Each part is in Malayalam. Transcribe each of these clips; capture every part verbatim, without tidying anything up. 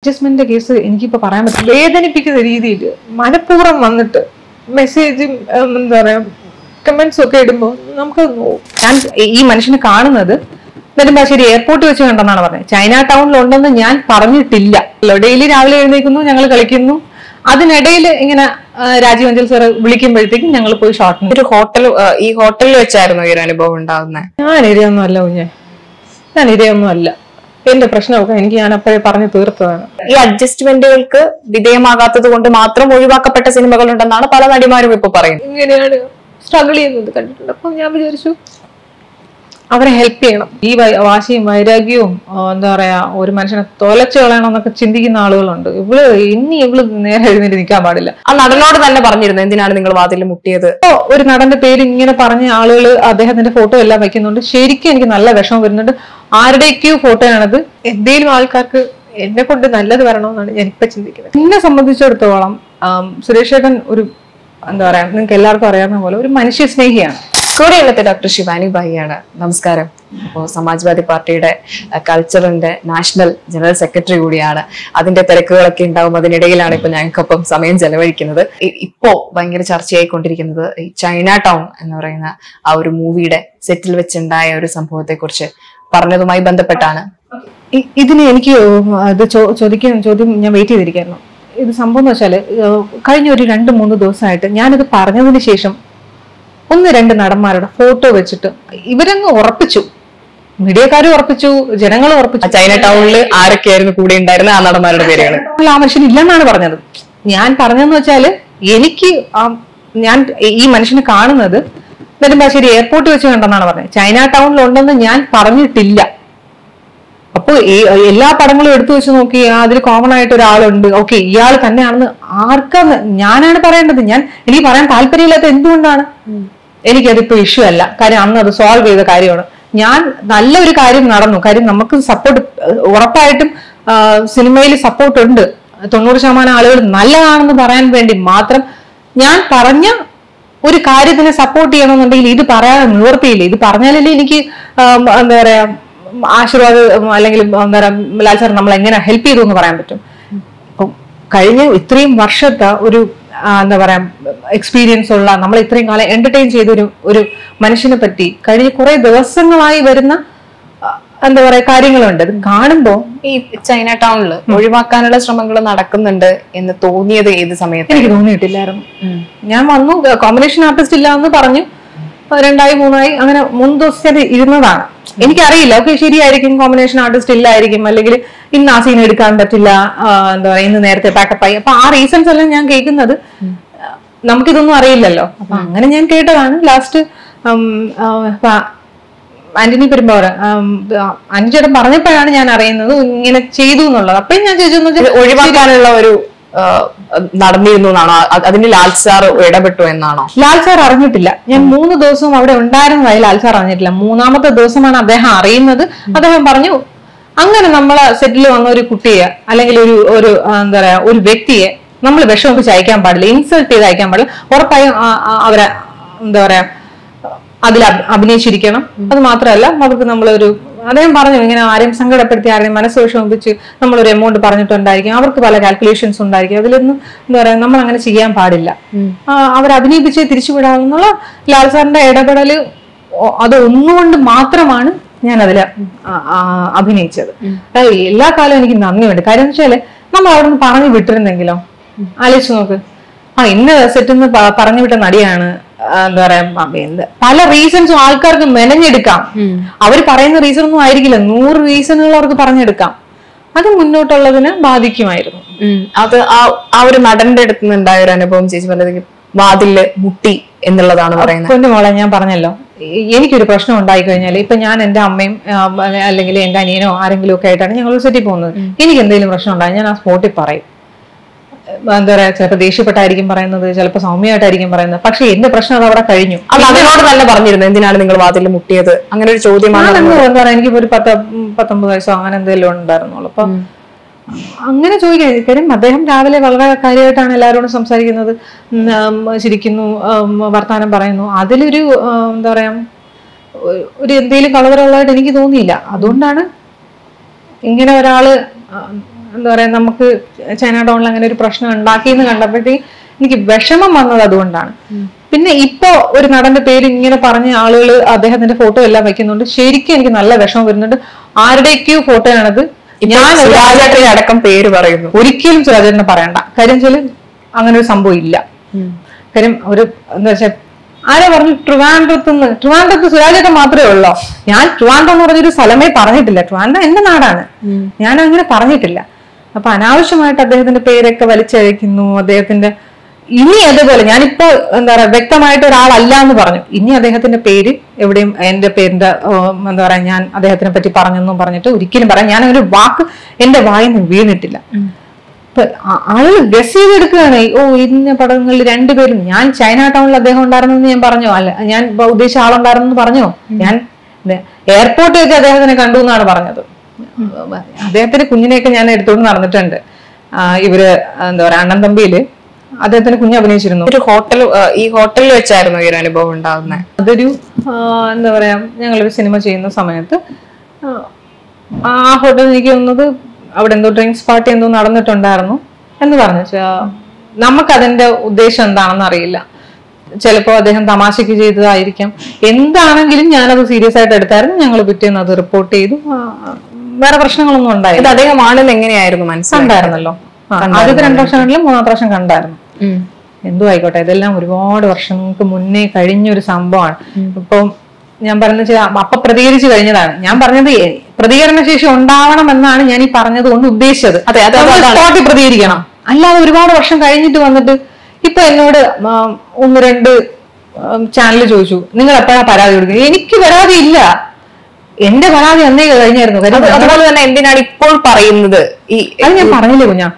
അഡ്ജസ്റ്റ്മെന്റ് കേസ് എനിക്കിപ്പോ പറയാൻ പറ്റില്ല. വേദനിപ്പിക്കുന്ന രീതിയിൽ മനഃപൂർവ്വം വന്നിട്ട് മെസ്സേജും എന്താ പറയാ കമന്റ്സും ഒക്കെ ഇടുമ്പോൾ നമുക്ക് ഞാൻ ഈ മനുഷ്യനെ കാണുന്നത് നെടുമ്പാശ്ശേരി എയർപോർട്ട് വെച്ച് കണ്ടെന്നാണ് പറഞ്ഞത്. ചൈന ടൗണിൽ ഉണ്ടെന്ന് ഞാൻ പറഞ്ഞിട്ടില്ല. ഡെയിലി രാവിലെ എഴുന്നേക്കുന്നു, ഞങ്ങൾ കളിക്കുന്നു. അതിനിടയിൽ ഇങ്ങനെ രാജീവ് അഞ്ചൽ സാർ വിളിക്കുമ്പോഴത്തേക്കും ഞങ്ങൾ പോയി ഷോട്ടിന് ഒരു ഹോട്ടൽ ഈ ഹോട്ടലിൽ വെച്ചായിരുന്നു ഈ ഒരു അനുഭവം ഉണ്ടാകുന്നത്. ഞാൻ ഇരയൊന്നും അല്ല കുഞ്ഞെ, ഞാൻ ഇരയൊന്നും അല്ല. എന്റെ പ്രശ്നമൊക്കെ എനിക്ക് ഞാൻ അപ്പോഴേ പറഞ്ഞു തീർത്തതാണ്. ഈ അഡ്ജസ്റ്റ്മെന്റുകൾക്ക് വിധേയമാകാത്തത് കൊണ്ട് മാത്രം ഒഴിവാക്കപ്പെട്ട സിനിമകൾ ഉണ്ടെന്നാണ് പല നടിമാരും ഇപ്പൊ പറയുന്നത്. ഇങ്ങനെയാണ് സ്ട്രഗിൾ ചെയ്യുന്നത് കണ്ടിട്ടുണ്ട്. അപ്പൊ ഞാൻ വിചാരിച്ചു അവരെ ഹെൽപ്പ് ചെയ്യണം. ഈ വാശിയും വൈരാഗ്യവും എന്താ പറയാ ഒരു മനുഷ്യനെ തൊലച്ചു കളയണം എന്നൊക്കെ ചിന്തിക്കുന്ന ആളുകളുണ്ട്. ഇവള് ഇനി ഇവള് നേരെ എഴുന്നേറ്റ് നിൽക്കാൻ പാടില്ല. ആ നടനോട് തന്നെ പറഞ്ഞിരുന്നു എന്തിനാണ് നിങ്ങൾ വാതിൽ മുട്ടിയത്. ഒരു നടന്റെ പേര് ഇങ്ങനെ പറഞ്ഞ ആളുകൾ അദ്ദേഹത്തിന്റെ ഫോട്ടോ എല്ലാം വെക്കുന്നുണ്ട്. ശരിക്കും എനിക്ക് നല്ല വിഷമം വരുന്നുണ്ട്. ആരുടെയൊക്കെയോ ഫോട്ടോയാണത്. എന്തെങ്കിലും ആൾക്കാർക്ക് എന്നെ കൊണ്ട് നല്ലത് വരണമെന്നാണ് ഞാനിപ്പോ ചിന്തിക്കുന്നത്. എന്നെ സംബന്ധിച്ചിടത്തോളം സുരേഷ് ചേട്ടൻ ഒരു എന്താ പറയാ നിങ്ങൾക്ക് എല്ലാവർക്കും അറിയാവുന്ന പോലെ ഒരു മനുഷ്യ സ്നേഹിയാണ്. കൂടെയുള്ളത് ഡോക്ടർ ശിവാനി ഭായിയാണ്. നമസ്കാരം. അപ്പോൾ സമാജ്വാദി പാർട്ടിയുടെ കൾച്ചറിന്റെ നാഷണൽ ജനറൽ സെക്രട്ടറി കൂടിയാണ്. അതിന്റെ തിരക്കുകളൊക്കെ ഉണ്ടാവും. അതിനിടയിലാണ് ഇപ്പൊ ഞങ്ങൾക്കൊപ്പം സമയം ചെലവഴിക്കുന്നത്. ഇപ്പോ ഭയങ്കര ചർച്ചയായിക്കൊണ്ടിരിക്കുന്നത് ഈ ചൈന ടൗൺ എന്ന് പറയുന്ന ആ ഒരു മൂവിയുടെ സെറ്റിൽ വെച്ചുണ്ടായ ഒരു സംഭവത്തെ കുറിച്ച് പറഞ്ഞതുമായി ബന്ധപ്പെട്ടാണ്. ഇതിന് എനിക്ക് ഇത് ചോദിക്കാൻ ചോദ്യം ഞാൻ വെയിറ്റ് ചെയ്തിരിക്കുന്നു. ഇത് സംഭവം എന്ന് വെച്ചാല് കഴിഞ്ഞ ഒരു രണ്ട് മൂന്ന് ദിവസമായിട്ട് ഞാനിത് പറഞ്ഞതിന് ശേഷം ഒന്ന് രണ്ട് നടന്മാരുടെ ഫോട്ടോ വെച്ചിട്ട് ഇവരങ്ങ് ഉറപ്പിച്ചു, മീഡിയക്കാരും ഉറപ്പിച്ചു, ജനങ്ങളും ഉറപ്പിച്ചു. ചൈന ടൗണിൽ ആരൊക്കെയായിരുന്നു കൂടെ ഉണ്ടായിരുന്ന ആ നടന്മാരുടെ പേരുകൾ ആ മനുഷ്യൻ ഇല്ലെന്നാണ് പറഞ്ഞത്. ഞാൻ പറഞ്ഞതെന്ന് വെച്ചാല് എനിക്ക് ഞാൻ ഈ മനുഷ്യനെ കാണുന്നത് നെടുമ്പാശ്ശേരി എയർപോർട്ട് വെച്ച് കണ്ടെന്നാണ് പറഞ്ഞത്. ചൈന ടൗണിൽ ഉണ്ടെന്ന് ഞാൻ പറഞ്ഞിട്ടില്ല. അപ്പൊ എല്ലാ പടങ്ങളും എടുത്തു വെച്ച് നോക്കി അതിൽ കോമൺ ആയിട്ട് ഒരാളുണ്ട്, ഓക്കെ ഇയാൾ തന്നെയാണെന്ന് ആർക്കാന്ന് ഞാനാണ് പറയേണ്ടത്. ഞാൻ എനിക്ക് പറയാൻ താല്പര്യമില്ലാത്ത എന്തുകൊണ്ടാണ്? എനിക്കതിപ്പോ ഇഷ്യൂ അല്ല. കാര്യം അന്ന് അത് സോൾവ് ചെയ്ത കാര്യമാണ്. ഞാൻ നല്ലൊരു കാര്യം നടന്നു. കാര്യം നമുക്ക് സപ്പോർട്ട് ഉറപ്പായിട്ടും സിനിമയിൽ സപ്പോർട്ട് ഉണ്ട്. തൊണ്ണൂറ് ശതമാനം ആളുകൾ നല്ലതാണെന്ന് പറയാൻ വേണ്ടി മാത്രം ഞാൻ പറഞ്ഞ ഒരു കാര്യത്തിനെ സപ്പോർട്ട് ചെയ്യണമെന്നുണ്ടെങ്കിൽ ഇത് പറയാൻ നിവർത്തിയില്ല. ഇത് പറഞ്ഞാലല്ലേ എനിക്ക് എന്താ പറയാ ആശീർവാദം അല്ലെങ്കിൽ എന്താ പറയാ ലാൽ സാർ നമ്മൾ എങ്ങനെ ഹെൽപ്പ് ചെയ്തു എന്ന് പറയാൻ പറ്റും. അപ്പം കഴിഞ്ഞ ഇത്രയും വർഷത്തെ ഒരു എന്താ പറയാ എക്സ്പീരിയൻസ് ഉള്ള നമ്മൾ ഇത്രയും കാലം എന്റർടൈൻ ചെയ്തൊരു ഒരു മനുഷ്യനെ പറ്റി കഴിഞ്ഞ കുറെ ദിവസങ്ങളായി വരുന്ന എന്താ പറയാ കാര്യങ്ങളുണ്ട്. അത് കാണുമ്പോ ഈ ചൈന ടൗണിൽ ഒഴിവാക്കാനുള്ള ശ്രമങ്ങൾ നടക്കുന്നുണ്ട് എന്ന് തോന്നിയത് ഏത് സമയത്ത്? എനിക്ക് തോന്നിയിട്ടില്ലായിരുന്നു. ഞാൻ വന്നു, കോമ്പിനേഷൻ ആർട്ടിസ്റ്റ് ഇല്ല എന്ന് പറഞ്ഞു, രണ്ടായി മൂന്നായി അങ്ങനെ മൂന്ന് ദിവസത്തെ ഇരുന്നതാണ്. എനിക്കറിയില്ല ഓക്കെ ശരിയായിരിക്കും, കോമ്പിനേഷൻ ആർട്ടിസ്റ്റ് ഇല്ലായിരിക്കും, അല്ലെങ്കിൽ ഇന്ന് ആ സീൻ എടുക്കാൻ പറ്റില്ല, എന്താ പറയാ ഇന്ന് നേരത്തെ പാക്കപ്പായി. അപ്പൊ ആ റീസൺസ് എല്ലാം ഞാൻ കേൾക്കുന്നത് നമുക്കിതൊന്നും അറിയില്ലല്ലോ. അപ്പൊ അങ്ങനെ ഞാൻ കേട്ടതാണ്. ലാസ്റ്റ് ആന്റണി പെരുമ്പാവൂർ അഞ്ചേട്ടൻ പറഞ്ഞപ്പോഴാണ് ഞാൻ അറിയുന്നത് ഇങ്ങനെ ചെയ്തു എന്നുള്ളത്. അപ്പഴും ഞാൻ ചോദിച്ചു ഒഴിവാക്കാനുള്ള ഒരു നടന്നിരുന്നു എന്നാണോ, അതിന് ലാൽ സാർ ഇടപെട്ടു എന്നാണോ? ലാൽ സാർ അറിഞ്ഞിട്ടില്ല. ഞാൻ മൂന്ന് ദിവസവും അവിടെ ഉണ്ടായിരുന്നതായി ലാൽ സാർ അറിഞ്ഞിട്ടില്ല. മൂന്നാമത്തെ ദിവസമാണ് അദ്ദേഹം അറിയുന്നത്. അദ്ദേഹം പറഞ്ഞു അങ്ങനെ നമ്മളെ സെറ്റിൽ വന്ന ഒരു കുട്ടിയെ അല്ലെങ്കിൽ ഒരു ഒരു എന്താ പറയാ ഒരു വ്യക്തിയെ നമ്മൾ വിഷമിപ്പിച്ച് അയക്കാൻ പാടില്ല, ഇൻസൾട്ട് ചെയ്ത് അയക്കാൻ പാടില്ല. ഉറപ്പായും അവരെ എന്താ പറയാ അതിൽ അഭിനയിച്ചിരിക്കണം. അത് മാത്രമല്ല അവർക്ക് നമ്മളൊരു അദ്ദേഹം പറഞ്ഞു ഇങ്ങനെ ആരെയും സങ്കടപ്പെടുത്തി ആരെയും മനസ്സ് വിഷമിപ്പിച്ച് നമ്മളൊരു എമൗണ്ട് പറഞ്ഞിട്ടുണ്ടായിരിക്കും, അവർക്ക് പല കാൽക്കുലേഷൻസ് ഉണ്ടായിരിക്കും, അതിലൊന്നും എന്താ പറയാ നമ്മൾ അങ്ങനെ ചെയ്യാൻ പാടില്ല, അവർ അഭിനയിപ്പിച്ച് തിരിച്ചുവിടാമെന്നുള്ള ലാൽ സാറിന്റെ ഇടപെടല് അത് ഒന്നുകൊണ്ട് മാത്രമാണ് ഞാൻ അതിൽ അഭിനയിച്ചത്. എല്ലാ കാലവും എനിക്ക് നന്ദിയുണ്ട്. കാര്യം എന്ന് വെച്ചാല് നമ്മൾ അവിടെ നിന്ന് പറഞ്ഞു വിട്ടിരുന്നെങ്കിലോ ആലോചിച്ച് നോക്ക്, ആ ഇന്ന സെറ്റിന്ന് പറഞ്ഞു വിട്ട നടിയാണ് എന്താ പറയാ എന്ത് പല റീസൺസും ആൾക്കാർക്ക് മെനഞ്ഞെടുക്കാം. അവർ പറയുന്ന റീസൺ ഒന്നും ആയിരിക്കില്ല, നൂറ് റീസണുകൾ അവർക്ക് പറഞ്ഞെടുക്കാം. അത് മുന്നോട്ടുള്ളതിന് ബാധിക്കുമായിരുന്നു. അത് ആ ഒരു നടന്റെ അടുത്ത് നിന്നുണ്ടായ ഒരു അനുഭവം ചേച്ചി പറഞ്ഞത് വാതില് മുട്ടി എന്നുള്ളതാണ് പറയുന്നത്. എന്റെ മോളെ ഞാൻ പറഞ്ഞല്ലോ, എനിക്കൊരു പ്രശ്നം ഉണ്ടായി കഴിഞ്ഞാൽ ഇപ്പൊ ഞാൻ എന്റെ അമ്മയും അല്ലെങ്കിൽ എന്റെ അനിയനോ ആരെങ്കിലും ഒക്കെ ആയിട്ടാണ് ഞങ്ങൾ സെറ്റിൽ പോകുന്നത്. എനിക്ക് എന്തെങ്കിലും പ്രശ്നം ഉണ്ടായി ഞാൻ ആ സ്പോട്ടിൽ പറയും. എന്താ പറയാ ചിലപ്പോൾ ദേഷ്യപ്പെട്ടായിരിക്കും പറയുന്നത്, ചിലപ്പോൾ സൗമ്യമായിട്ടായിരിക്കും പറയുന്നത്. പക്ഷെ എന്റെ പ്രശ്നം അത് അവിടെ കഴിഞ്ഞു. അതിനോട് തന്നെ പറഞ്ഞിരുന്നു എന്തിനാണ് നിങ്ങൾ വാതിൽ മുട്ടിയത്, അങ്ങനെ ഒരു ചോദ്യമാണ്. എന്താ പറയാ എനിക്ക് ഒരു പത്ത് പത്തൊമ്പത് വയസ്സോ അങ്ങനെ എന്തെങ്കിലും ഉണ്ടായിരുന്നുള്ളൂ. അപ്പൊ അങ്ങനെ ചോദിക്കാൻ കാര്യം അദ്ദേഹം രാവിലെ വളരെ കാര്യമായിട്ടാണ് എല്ലാവരോടും സംസാരിക്കുന്നത്, ചിരിക്കുന്നു, വർത്താനം പറയുന്നു. അതിലൊരു എന്താ പറയാ ഒരു എന്തെങ്കിലും കളവറുള്ളതായിട്ട് എനിക്ക് തോന്നിയില്ല. അതുകൊണ്ടാണ് ഇങ്ങനെ ഒരാള് എന്താ പറയാ നമുക്ക് ചൈന ടൗണിൽ അങ്ങനെ ഒരു പ്രശ്നം ഉണ്ടാക്കി എന്ന് കണ്ടപ്പോഴത്തേക്ക് എനിക്ക് വിഷമം വന്നത് അതുകൊണ്ടാണ്. പിന്നെ ഇപ്പോ ഒരു നടന്റെ പേര് ഇങ്ങനെ പറഞ്ഞ ആളുകൾ അദ്ദേഹത്തിന്റെ ഫോട്ടോ എല്ലാം വെക്കുന്നുണ്ട്. ശരിക്കും എനിക്ക് നല്ല വിഷമം വരുന്നുണ്ട്. ആരുടെയൊക്കെയോ ഫോട്ടോയാണത്. ഞാൻ സുരാജേട്ടനെ അടക്കം പേര് പറയുന്നു. ഒരിക്കലും സുരാജേട്ടനെ പറയണ്ട. കാര്യം വെച്ചാല് അങ്ങനെ ഒരു സംഭവം ഇല്ല. കാര്യം ഒരു എന്താ വെച്ചാൽ ആരാ പറഞ്ഞു ട്രിവാൻഡ്രത്ത് നിന്ന് ട്രിവാൻഡ്രത്ത് സുരാജേട്ടൻ മാത്രമേ ഉള്ളോ? ഞാൻ ട്രിവാൻഡ്രം എന്ന് പറഞ്ഞൊരു സ്ഥലമേ പറഞ്ഞിട്ടില്ല. ട്രിവാൻഡ്രം എന്റെ നാടാണ്, ഞാൻ അങ്ങനെ പറഞ്ഞിട്ടില്ല. അപ്പൊ അനാവശ്യമായിട്ട് അദ്ദേഹത്തിന്റെ പേരൊക്കെ വലിച്ചഴിക്കുന്നു. അദ്ദേഹത്തിന്റെ ഇനി അതേപോലെ ഞാനിപ്പോ എന്താ പറയാ വ്യക്തമായിട്ട് ഒരാളല്ല എന്ന് പറഞ്ഞു. ഇനി അദ്ദേഹത്തിന്റെ പേര് എവിടെയും എന്റെ പേരിന്റെ എന്താ പറയാ ഞാൻ അദ്ദേഹത്തിനെ പറ്റി പറഞ്ഞെന്നും പറഞ്ഞിട്ട് ഒരിക്കലും പറയാം. ഞാൻ അങ്ങനെ ഒരു വാക്ക് എന്റെ വായിന്ന് വീണിട്ടില്ല. ആളുകൾ ഗസ് ചെയ്തെടുക്കുകയാണ്. ഓ ഇന്ന പടങ്ങളിൽ രണ്ടുപേരും ഞാൻ ചൈന ടൗണിൽ അദ്ദേഹം ഉണ്ടായിരുന്നെന്ന് ഞാൻ പറഞ്ഞോ? അല്ല ഞാൻ ഉദ്ദേശിച്ച ആളുണ്ടായിരുന്നു പറഞ്ഞോ? ഞാൻ എയർപോർട്ടിൽ വെച്ച് അദ്ദേഹത്തിനെ കണ്ടു എന്നാണ് പറഞ്ഞത്. അദ്ദേഹത്തിന്റെ കുഞ്ഞിനെയൊക്കെ ഞാൻ എടുത്തോണ്ട് നടന്നിട്ടുണ്ട്. ഇവര് എന്താ പറയാ അണ്ണൻ തമ്പിയില് അദ്ദേഹത്തിന് കുഞ്ഞ് അഭിനയിച്ചിരുന്നു. ഒരു ഹോട്ടൽ ഈ ഹോട്ടലിൽ വെച്ചായിരുന്നു ഈ ഒരു അനുഭവം ഉണ്ടാകുന്നത്. അതൊരു എന്താ പറയാ ഞങ്ങളൊരു സിനിമ ചെയ്യുന്ന സമയത്ത് ആ ഹോട്ടലിൽ എനിക്ക് തോന്നുന്നത് അവിടെ എന്തോ ഡ്രിങ്ക്സ് പാർട്ടി എന്തോ നടന്നിട്ടുണ്ടായിരുന്നു എന്ന് പറഞ്ഞു. നമുക്കതിന്റെ ഉദ്ദേശം എന്താണെന്ന് അറിയില്ല. ചിലപ്പോ അദ്ദേഹം തമാശക്ക് ചെയ്തതായിരിക്കാം. എന്താണെങ്കിലും ഞാനത് സീരിയസ് ആയിട്ട് എടുത്തായിരുന്നു. ഞങ്ങൾ പിറ്റേന്ന് അത് റിപ്പോർട്ട് ചെയ്തു. വേറെ പ്രശ്നങ്ങളൊന്നും ഉണ്ടായില്ല. അദ്ദേഹം ആണെന്ന് എങ്ങനെയായിരുന്നു മനസ്സിലുണ്ടായിരുന്നല്ലോ. ആദ്യത്തെ രണ്ടു വർഷം കണ്ടില്ല, മൂന്നാമത്തെ വർഷം കണ്ടായിരുന്നു. എന്തോ ആയിക്കോട്ടെ, ഇതെല്ലാം ഒരുപാട് വർഷങ്ങൾക്ക് മുന്നേ കഴിഞ്ഞൊരു സംഭവമാണ്. ഇപ്പം ഞാൻ പറഞ്ഞത് അപ്പൊ പ്രതികരിച്ചു കഴിഞ്ഞതാണ്. ഞാൻ പറഞ്ഞത് പ്രതികരണ ശേഷി ഉണ്ടാവണം എന്നാണ് ഞാൻ ഈ പറഞ്ഞത് കൊണ്ട് ഉദ്ദേശിച്ചത്. അതെ, സ്പോട്ടിൽ പ്രതികരിക്കണം. അല്ലാതെ ഒരുപാട് വർഷം കഴിഞ്ഞിട്ട് വന്നിട്ട് ഇപ്പൊ എന്നോട് ഒന്ന് രണ്ട് ചാനൽ ചോദിച്ചു നിങ്ങൾ എപ്പോഴാ പരാതി കൊടുക്കുക? എനിക്ക് പരാതി ഇല്ല. എന്റെ പരാതി അന്നേ കഴിഞ്ഞായിരുന്നു. അതുപോലെ തന്നെ എന്തിനാണ് ഇപ്പോൾ പറയുന്നത്? ഈ അത് ഞാൻ പറഞ്ഞില്ലേ കുഞ്ഞാ,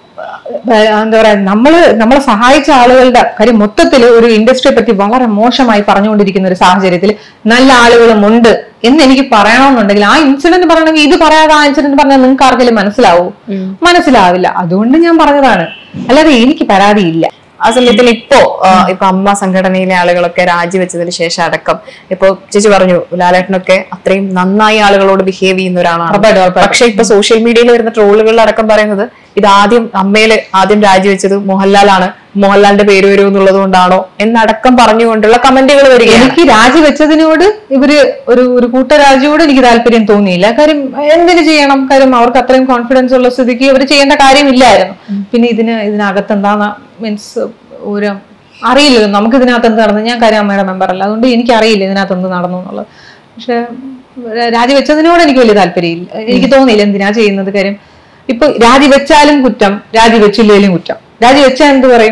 എന്താ പറയാ നമ്മള് നമ്മളെ സഹായിച്ച ആളുകളുടെ കാര്യം മൊത്തത്തിൽ ഒരു ഇൻഡസ്ട്രിയെ പറ്റി വളരെ മോശമായി പറഞ്ഞുകൊണ്ടിരിക്കുന്ന ഒരു സാഹചര്യത്തിൽ നല്ല ആളുകളും ഉണ്ട് എന്ന് എനിക്ക് പറയണമെന്നുണ്ടെങ്കിൽ ആ ഇൻസിഡന്റ് പറയണമെങ്കിൽ ഇത് പറയാതെ ആ ഇൻസിഡന്റ് പറഞ്ഞാൽ നിങ്ങൾക്ക് ആർക്കെങ്കിലും മനസ്സിലാവൂ? മനസ്സിലാവില്ല. അതുകൊണ്ട് ഞാൻ പറഞ്ഞതാണ്. അല്ലാതെ എനിക്ക് പരാതിയില്ല. ആ സമയത്തിന് ഇപ്പോ ഇപ്പൊ അമ്മ സംഘടനയിലെ ആളുകളൊക്കെ രാജിവെച്ചതിന് ശേഷം അടക്കം ഇപ്പൊ ചേച്ചി പറഞ്ഞു ലാലേട്ടനൊക്കെ അത്രയും നന്നായി ആളുകളോട് ബിഹേവ് ചെയ്യുന്ന ഒരാളാണ്. പക്ഷെ ഇപ്പൊ സോഷ്യൽ മീഡിയയിൽ വരുന്ന ട്രോളുകളിൽ അടക്കം പറയുന്നത് ഇത് ആദ്യം അമ്മയില് ആദ്യം രാജിവെച്ചത് മോഹൻലാലാണ്, മോഹൻലാലിന്റെ പേര് വരും എന്നുള്ളത് കൊണ്ടാണോ എന്നടക്കം പറഞ്ഞുകൊണ്ടുള്ള കമന്റുകൾ വരിക. എനിക്ക് രാജിവെച്ചതിനോട് ഇവര് ഒരു ഒരു കൂട്ടരാജിയോട് എനിക്ക് താല്പര്യം തോന്നിയില്ല. കാര്യം എന്തിനു ചെയ്യണം? കാര്യം അവർക്ക് അത്രയും കോൺഫിഡൻസ് ഉള്ള സ്ഥിതിക്ക് അവർ ചെയ്യേണ്ട കാര്യമില്ലായിരുന്നു. പിന്നെ ഇതിന് ഇതിനകത്ത് എന്താന്ന് മീൻസ് ഒരു അറിയില്ലല്ലോ നമുക്ക് ഇതിനകത്ത് എന്ത് നടന്നു. ഞാൻ കാര്യം അമ്മയുടെ മെമ്പർ അല്ല, അതുകൊണ്ട് എനിക്ക് അറിയില്ല ഇതിനകത്ത് എന്ത് നടന്നു എന്നുള്ളത്. പക്ഷെ രാജിവെച്ചതിനോട് എനിക്ക് വലിയ താല്പര്യമില്ല. എനിക്ക് തോന്നിയില്ല എന്തിനാ ചെയ്യുന്നത്. കാര്യം ഇപ്പൊ രാജിവെച്ചാലും കുറ്റം, രാജിവെച്ചില്ലേലും കുറ്റം. രാജിവെച്ചാൽ എന്ത് പറയും?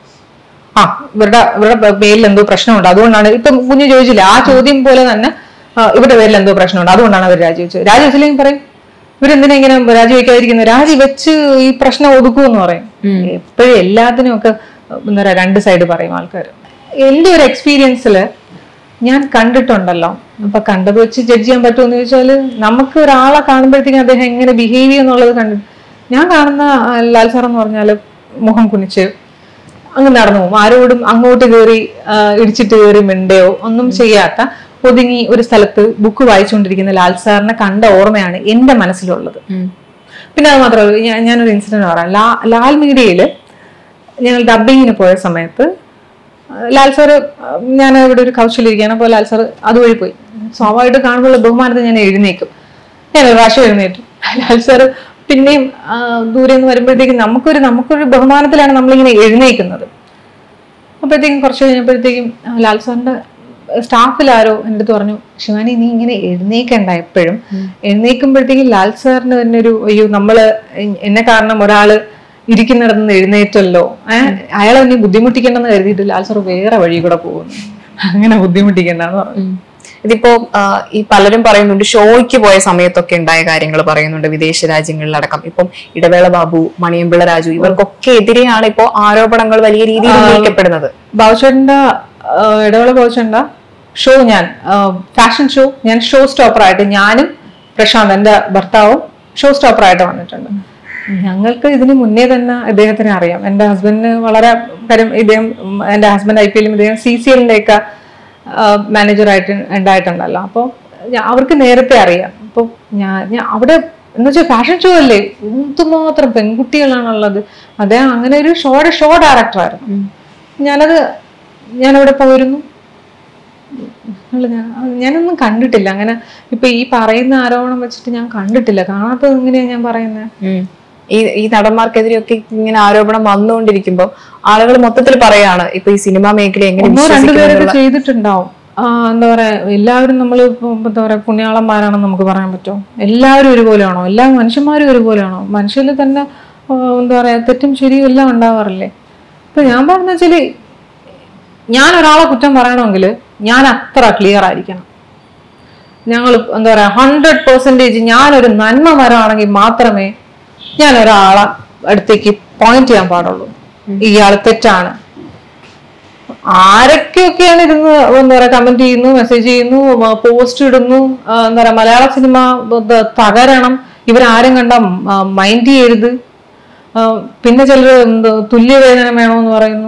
ആ ഇവരുടെ ഇവരുടെ പേരിൽ എന്തോ പ്രശ്നമുണ്ട്, അതുകൊണ്ടാണ്. ഇപ്പൊ കുഞ്ഞു ചോദിച്ചില്ല ആ ചോദ്യം പോലെ തന്നെ ഇവരുടെ പേരിൽ എന്തോ പ്രശ്നമുണ്ട്, അതുകൊണ്ടാണ് അവർ രാജിവെച്ചത്. രാജിവെച്ചില്ലെങ്കിൽ പറയും ഇവരെന്തിനാ ഇങ്ങനെ രാജിവെക്കാതിരിക്കുന്നത്? രാജിവെച്ച് ഈ പ്രശ്നം ഒതുക്കുമെന്ന് പറയും. എപ്പോഴും എല്ലാത്തിനും ഒക്കെ എന്താ പറയാ രണ്ട് സൈഡ് പറയും ആൾക്കാർ. എന്റെ ഒരു എക്സ്പീരിയൻസില് ഞാൻ കണ്ടിട്ടുണ്ടല്ലോ. അപ്പൊ കണ്ടത് വെച്ച് ജഡ്ജ് ചെയ്യാൻ പറ്റുമെന്ന് ചോദിച്ചാല് നമുക്ക് ഒരാളെ കാണുമ്പോഴത്തേക്കും അദ്ദേഹം എങ്ങനെ ബിഹേവ് ചെയ്യുന്നുള്ളത് കണ്ടു. ഞാൻ കാണുന്ന ലാൽ സാർ എന്ന് പറഞ്ഞാല് മുഖം കുനിച്ച് അങ്ങ് നടന്നു പോകും. ആരോടും അങ്ങോട്ട് കയറി ഇടിച്ചിട്ട് കയറി മിണ്ടയോ ഒന്നും ചെയ്യാത്ത ഒതുങ്ങി ഒരു സ്ഥലത്ത് ബുക്ക് വായിച്ചുകൊണ്ടിരിക്കുന്ന ലാൽ സാറിനെ കണ്ട ഓർമ്മയാണ് എന്റെ മനസ്സിലുള്ളത്. പിന്നെ അത് മാത്രമല്ല, ഞാനൊരു ഇൻസിഡന്റ് പറയാം. ലാ ലാൽ മീഡിയയില് ഞങ്ങൾ ഡബിങ്ങിന് പോയ സമയത്ത് ലാൽ സാറ് ഞാൻ ഇവിടെ ഒരു കൗച്ചിലിരിക്കുകയാണ്. അപ്പോൾ ലാൽ സാറ് അതുവഴി പോയി. സ്വാഭാവികമായിട്ട് കാണുമ്പോൾ ബഹുമാനത്തിൽ ഞാൻ എഴുന്നേക്കും. ഞാൻ ഒരു പ്രാവശ്യം എഴുന്നേറ്റു. ലാൽ സാറ് പിന്നെയും ദൂരെ നിന്ന് വരുമ്പോഴത്തേക്കും നമുക്കൊരു നമുക്കൊരു ബഹുമാനത്തിലാണ് നമ്മളിങ്ങനെ എഴുന്നേക്കുന്നത്. അപ്പോഴത്തേക്കും കുറച്ച് കഴിഞ്ഞപ്പോഴത്തേക്കും ലാൽ സാറിന്റെ സ്റ്റാഫിലാരോ എൻ്റെ അടുത്ത് പറഞ്ഞു, ശിവാനി നീ ഇങ്ങനെ എഴുന്നേക്കണ്ട എപ്പോഴും. എഴുന്നേക്കുമ്പോഴത്തേക്കും ലാൽ സാറിന് തന്നെ ഒരു അയ്യോ നമ്മള് എന്നെ കാരണം ഒരാള് ഇരിക്കുന്നിടത്തുനിന്ന് എഴുന്നേറ്റല്ലോ, ഏഹ് അയാളെ നീ ബുദ്ധിമുട്ടിക്കണ്ടെന്ന് കരുതിയിട്ട് ലാൽ സാർ വേറെ വഴി കൂടെ പോകുന്നു. അങ്ങനെ ബുദ്ധിമുട്ടിക്കണ്ടെന്ന് പറഞ്ഞു. ഇതിപ്പോ ഈ പലരും പറയുന്നുണ്ട് ഷോയ്ക്ക് പോയ സമയത്തൊക്കെ ഉണ്ടായ കാര്യങ്ങൾ പറയുന്നുണ്ട് വിദേശ രാജ്യങ്ങളിലടക്കം. ഇപ്പം ഇടവേള ബാബു, മണിയമ്പിള്ള രാജു ഇവർക്കൊക്കെ എതിരെയാണ് ഇപ്പോ ആരോപണങ്ങൾ വലിയ രീതിയിൽ ഉന്നയിക്കപ്പെടുന്നത്. ബാബുചേട്ടന്റെ ഇടവേള ബാബുചേട്ടന്റെ ഷോ ഞാൻ ഫാഷൻ ഷോ ഞാൻ ഷോ സ്റ്റോപ്പറായിട്ട് ഞാനും പ്രശാന്ത് എന്റെ ഭർത്താവും ഷോ സ്റ്റോപ്പറായിട്ട് വന്നിട്ടുണ്ട്. ഞങ്ങൾക്ക് ഇതിന് മുന്നേ തന്നെ ഇദ്ദേഹത്തിനെ അറിയാം. എന്റെ ഹസ്ബൻഡിന് വളരെ കാര്യം ഇദ്ദേഹം എന്റെ ഹസ്ബൻഡ് ഐ പി എല്ലും ഇദ്ദേഹം സി സി എല്ലിന്റെ ഒക്കെ മാനേജറായിട്ട് ഉണ്ടായിട്ടുണ്ടല്ലോ. അപ്പോൾ അവർക്ക് നേരത്തെ അറിയാം. അപ്പോൾ ഞാൻ ഞാൻ അവിടെ എന്ന് വെച്ചാൽ ഫാഷൻ ഷോ അല്ലേ, എന്തുമാത്രം പെൺകുട്ടികളാണുള്ളത്. അദ്ദേഹം അങ്ങനെ ഒരു ഷോയുടെ ഷോ ഡയറക്ടറായിരുന്നു. ഞാനത് ഞാനവിടെ പോയിരുന്നു. ഞാനൊന്നും കണ്ടിട്ടില്ല അങ്ങനെ. ഇപ്പൊ ഈ പറയുന്ന ആരോപണം വെച്ചിട്ട് ഞാൻ കണ്ടിട്ടില്ല. കാണാത്തത് എങ്ങനെയാ ഞാൻ പറയുന്നത്? ഈ ഈ നടന്മാർക്കെതിരെയൊക്കെ ഇങ്ങനെ ആരോപണം വന്നുകൊണ്ടിരിക്കുമ്പോൾ ആളുകൾ മൊത്തത്തിൽ പറയാണ് ഇപ്പൊ ഈ സിനിമാ മേഖല എങ്ങനെ രണ്ടുപേരൊക്കെ ചെയ്തിട്ടുണ്ടാവും. ആ എന്താ പറയാ, എല്ലാവരും നമ്മൾ എന്താ പറയാ പുണ്യാളന്മാരാണെന്ന് നമുക്ക് പറയാൻ പറ്റുമോ? എല്ലാവരും ഒരുപോലെയാണോ? എല്ലാ മനുഷ്യന്മാരും ഒരുപോലെയാണോ? മനുഷ്യരിൽ തന്നെ എന്താ പറയാ തെറ്റും ശരിയും എല്ലാം ഉണ്ടാവാറില്ലേ? ഇപ്പൊ ഞാൻ പറഞ്ഞ വെച്ചാല്, ഞാൻ ഒരാളെ കുറ്റം പറയണമെങ്കിൽ ഞാൻ അത്ര ക്ലിയർ ആയിരിക്കണം. ഞങ്ങൾ എന്താ പറയാ ഹൺഡ്രഡ് പെർസെന്റേജ് ഞാനൊരു നന്മ വരാണെങ്കിൽ മാത്രമേ ഞാൻ ഒരാളെ അടുത്തേക്ക് പോയിന്റ് ചെയ്യാൻ പാടുള്ളൂ. ഇയാൾ തെറ്റാണ്. ആരൊക്കെയൊക്കെയാണ് ഇരുന്ന് എന്താ പറയാ കമന്റ് ചെയ്യുന്നു, മെസ്സേജ് ചെയ്യുന്നു, പോസ്റ്റ് ഇടുന്നു, എന്താ പറയാ മലയാള സിനിമ തകരണം, ഇവരാരും കണ്ട മൈൻഡ് ചെയ്യരുത്. പിന്നെ ചിലർ എന്ത് തുല്യവേതനം വേണമെന്ന് പറയുന്നു.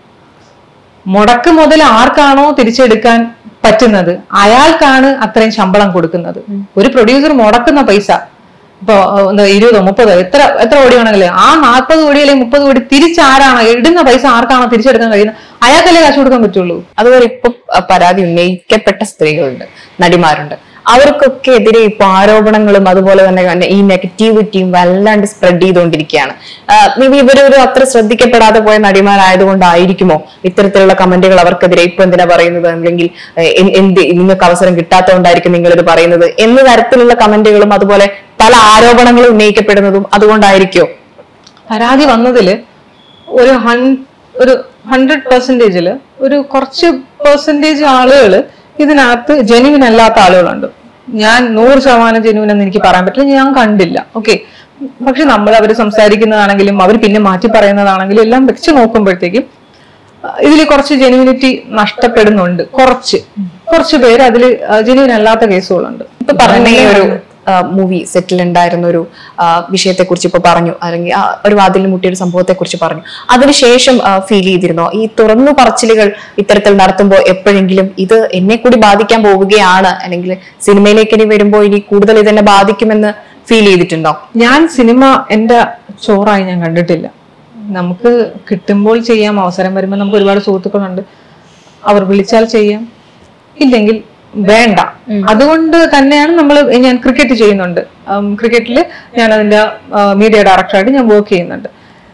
മുടക്ക് മുതൽ ആർക്കാണോ തിരിച്ചെടുക്കാൻ പറ്റുന്നത് അയാൾക്കാണ് അത്രയും ശമ്പളം കൊടുക്കുന്നത്. ഒരു പ്രൊഡ്യൂസർ മുടക്കുന്ന പൈസ ഇപ്പൊ എന്താ ഇരുപതോ മുപ്പതോ എത്ര എത്ര കോടി വേണമെങ്കിലേ ആ നാൽപ്പത് കോടി അല്ലെങ്കിൽ മുപ്പത് കോടി തിരിച്ചാരാണോ ഇടുന്ന പൈസ ആർക്കാണോ തിരിച്ചെടുക്കാൻ കഴിയുന്നത് അയാൾക്കല്ലേ കാശ് കൊടുക്കാൻ പറ്റുള്ളൂ. അതുപോലെ ഇപ്പൊ പരാതി ഉന്നയിക്കപ്പെട്ട സ്ത്രീകളുണ്ട്, നടിമാരുണ്ട്, അവർക്കൊക്കെ എതിരെ ഇപ്പൊ ആരോപണങ്ങളും അതുപോലെ തന്നെ ഈ നെഗറ്റിവിറ്റിയും വല്ലാണ്ട് സ്പ്രെഡ് ചെയ്തുകൊണ്ടിരിക്കുകയാണ്. മേബി ഇവരൊരു അത്ര ശ്രദ്ധിക്കപ്പെടാതെ പോയ നടിമാരായതുകൊണ്ടായിരിക്കുമോ ഇത്തരത്തിലുള്ള കമന്റുകൾ അവർക്കെതിരെ ഇപ്പൊ എന്തിനാ പറയുന്നത്, അല്ലെങ്കിൽ എന്ത് നിങ്ങൾക്ക് അവസരം കിട്ടാത്തതുകൊണ്ടായിരിക്കും നിങ്ങളിത് പറയുന്നത് എന്ന തരത്തിലുള്ള കമന്റുകളും അതുപോലെ പല ആരോപണങ്ങളും ഉന്നയിക്കപ്പെടുന്നതും അതുകൊണ്ടായിരിക്കോ? പരാതി വന്നതില് ഒരു ഹൺ ഒരു ഹൺഡ്രഡ് പെർസെന്റേജില് ഒരു കുറച്ച് പെർസെന്റേജ് ആളുകൾ ഇതിനകത്ത് ജെനുവിൻ അല്ലാത്ത ആളുകളുണ്ട്. ഞാൻ നൂറ് ശതമാനം ജെനുവിൻ എന്ന് എനിക്ക് പറയാൻ പറ്റില്ല, ഞാൻ കണ്ടില്ല. ഓക്കെ, പക്ഷെ നമ്മൾ അവർ സംസാരിക്കുന്നതാണെങ്കിലും അവർ പിന്നെ മാറ്റി പറയുന്നതാണെങ്കിലും എല്ലാം വെച്ച് നോക്കുമ്പോഴത്തേക്കും ഇതിൽ കുറച്ച് ജെനുവിനിറ്റി നഷ്ടപ്പെടുന്നുണ്ട്. കുറച്ച് കുറച്ച് പേര് അതിൽ ജെനുവിൻ അല്ലാത്ത കേസുകളുണ്ട്. ഇപ്പൊ പറഞ്ഞ ഒരു മൂവി സെറ്റിൽ ഉണ്ടായിരുന്ന ഒരു വിഷയത്തെ കുറിച്ച് ഇപ്പൊ പറഞ്ഞു, അല്ലെങ്കിൽ ഒരു വാതിലിൽ മുട്ടിയ ഒരു സംഭവത്തെ കുറിച്ച് പറഞ്ഞു. അതിനുശേഷം ഫീൽ ചെയ്തിരുന്നോ ഈ തുറന്നു പറച്ചിലുകൾ ഇത്തരത്തിൽ നടത്തുമ്പോൾ എപ്പോഴെങ്കിലും ഇത് എന്നെ കൂടി ബാധിക്കാൻ പോവുകയാണ്, അല്ലെങ്കിൽ സിനിമയിലേക്ക് ഇനി വരുമ്പോൾ ഇനി കൂടുതൽ ഇതെന്നെ ബാധിക്കുമെന്ന് ഫീൽ ചെയ്തിട്ടുണ്ടോ? ഞാൻ സിനിമ എന്റെ ചോറായി ഞാൻ കണ്ടിട്ടില്ല. നമുക്ക് കിട്ടുമ്പോൾ ചെയ്യാം, അവസരം വരുമ്പോൾ നമുക്ക് ഒരുപാട് സുഹൃത്തുക്കളുണ്ട്, അവർ വിളിച്ചാൽ ചെയ്യാം, ഇല്ലെങ്കിൽ വേണ്ട. അതുകൊണ്ട് തന്നെയാണ് നമ്മൾ ഞാൻ ക്രിക്കറ്റ് ചെയ്യുന്നുണ്ട്. ക്രിക്കറ്റില് ഞാൻ അതിന്റെ മീഡിയ ഡയറക്ടറായിട്ട് ഞാൻ വർക്ക് ചെയ്യുന്നുണ്ട്.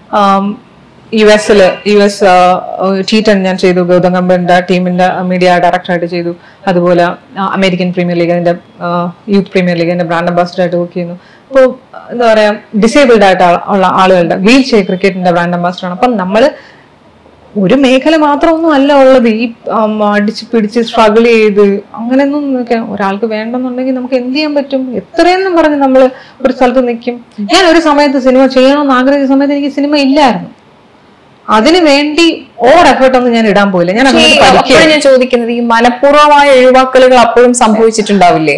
യു എസില് യു എസ് ടി ടെൻ ഞാൻ ചെയ്തു, ഗൗതം ഗംഭീറിന്റെ ടീമിന്റെ മീഡിയ ഡയറക്ടറായിട്ട് ചെയ്തു. അതുപോലെ അമേരിക്കൻ പ്രീമിയർ ലീഗ് അതിന്റെ യൂത്ത് പ്രീമിയർ ലീഗ് അതിന്റെ ബ്രാൻഡ് അംബാസിഡർ ആയിട്ട് വർക്ക് ചെയ്യുന്നു. ഇപ്പോൾ എന്താ പറയാ ഡിസേബിൾഡ് ആയിട്ട് ഉള്ള ആളുകളുടെ വീൽ ചെയർ ക്രിക്കറ്റിന്റെ ബ്രാൻഡ് അംബാസിഡറാണ്. അപ്പം നമ്മള് ഒരു മേഖല മാത്രമൊന്നും അല്ല ഉള്ളത്. ഈ അടിച്ച് പിടിച്ച് സ്ട്രഗിൾ ചെയ്ത് അങ്ങനെയൊന്നും ഒരാൾക്ക് വേണ്ടെന്നുണ്ടെങ്കിൽ നമുക്ക് എന്ത് ചെയ്യാൻ പറ്റും? എത്രയെന്നും പറഞ്ഞ് നമ്മൾ ഒരു സ്ഥലത്ത് നിൽക്കും. ഞാൻ ഒരു സമയത്ത് സിനിമ ചെയ്യണമെന്ന് ആഗ്രഹിച്ച സമയത്ത് എനിക്ക് സിനിമ ഇല്ലായിരുന്നു. അതിനു വേണ്ടി ഓവർ എഫേർട്ട് ഒന്നും ഞാൻ ഇടാൻ പോയില്ല. ഞാൻ ഞാൻ ചോദിക്കുന്നത് ഈ മനഃപൂർവ്വമായ ഒഴിവാക്കലുകൾ അപ്പോഴും സംഭവിച്ചിട്ടുണ്ടാവില്ലേ?